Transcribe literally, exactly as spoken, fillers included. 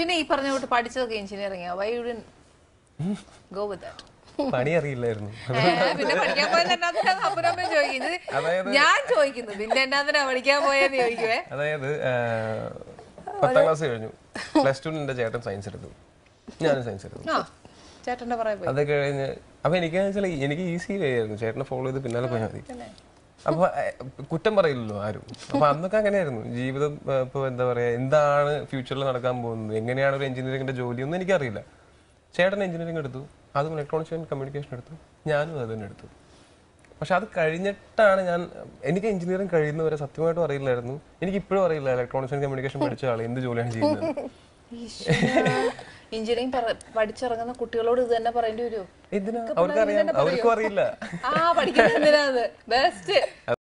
പിന്നെ ഈ പറഞ്ഞ കൊണ്ട് പഠിച്ചതൊക്കെ engineering why you didn't go with that? പണി അറിയില്ലായിരുന്നു. പിന്നെ പഠിക്കാൻ പോയത് എന്നാ അപ്പുറമ്മ ചോദിക്കുന്നത്, ഞാൻ ചോദിക്കുന്നു പിന്നെ എന്നാത്തിനാ പഠിക്കാൻ പോയെന്ന് ചോദിക്കുവേ. അതായത് പത്താം ക്ലാസ് കഴിഞ്ഞു, പ്ലസ് ടു എന്റെ ചേട്ടൻ സയൻസ് എടുത്തു, ഞാനും സയൻസ് എടുത്തു. ചേട്ടന്റെ പറയാ അത് കഴിഞ്ഞ് അപ്പൊ എനിക്ക് എനിക്ക് ഈസി വേ ആയിരുന്നു, ചേട്ടനെ ഫോളോ ചെയ്ത് പിന്നാലെ പോയാൽ മതി. അപ്പൊ കുറ്റം പറയില്ലല്ലോ ആരും. അപ്പൊ അന്നൊക്കെ അങ്ങനെയായിരുന്നു ജീവിതം. ഇപ്പൊ എന്താ പറയാ, എന്താണ് ഫ്യൂച്ചറിൽ നടക്കാൻ പോകുന്നത്, എങ്ങനെയാണ് ഒരു എഞ്ചിനീയറിംഗിന്റെ ജോലി ഒന്നും എനിക്കറിയില്ല. ചേട്ടൻ എഞ്ചിനീയറിംഗ് എടുത്തു, അതും ഇലക്ട്രോണിക്സ് ആൻഡ് കമ്മ്യൂണിക്കേഷൻ എടുത്തു, ഞാനും അത് തന്നെ എടുത്തു. പക്ഷെ അത് കഴിഞ്ഞിട്ടാണ് ഞാൻ, എനിക്ക് എഞ്ചിനീയറിംഗ് കഴിയുന്നവരെ സത്യമായിട്ടും അറിയില്ലായിരുന്നു. എനിക്ക് ഇപ്പോഴും അറിയില്ല ഇലക്ട്രോണിക്സ് ആൻഡ് കമ്മ്യൂണിക്കേഷൻ പഠിച്ച ആൾ എന്ത് ജോലിയാണ് ചെയ്യുന്നത്. എഞ്ചിനീയറിംഗ് പഠിച്ചിറങ്ങുന്ന കുട്ടികളോട് ഇത് തന്നെ പറയേണ്ടി വരുമോ? എന്തിനാ? അവർക്കറിയാം, അവർക്കും അറിയില്ല. ആ പഠിക്കുന്നത് എന്തിനാ? ബെസ്റ്റ്.